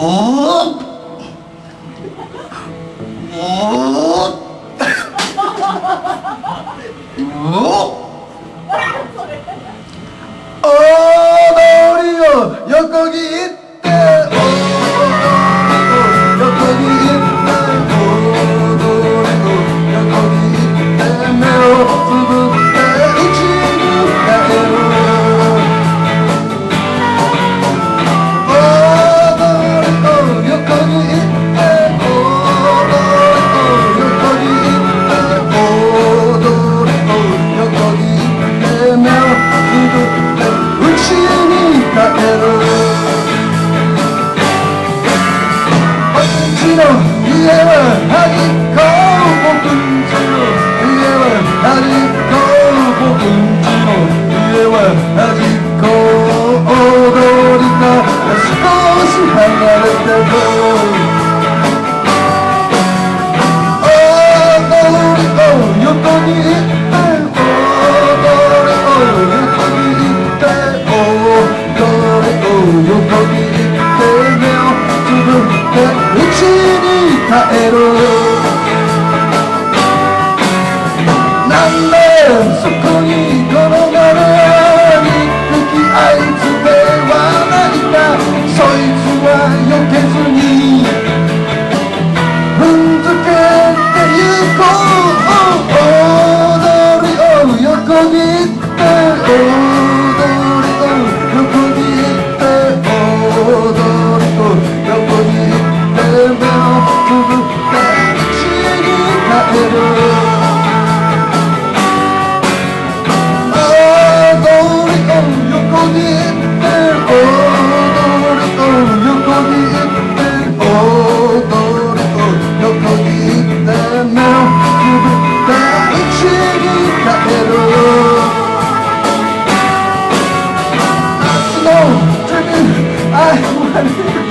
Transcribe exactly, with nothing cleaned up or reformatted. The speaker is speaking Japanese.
おおおお踊りを横切ってお横切って踊りを横切って目をつぶって打ち抜ける踊りを横切って踊りを横切って踊りを横切って目をつぶって打ちに帰る私の家は端っこ僕んちの家は端っこ僕んちの家は端っこ踊りから少し離れてる踊りを横切って踊りを横切って踊りを横切って目をつぶって家に帰るなんでそこに転がる憎きあいつではないかそいつは避けずに踏んづけてゆこう踊りを横切って踊りを横切って踊りを横切って目をつぶって家に帰る踊りを横切って踊りを横切って踊りを横切って目をつぶって家に帰る夏の I want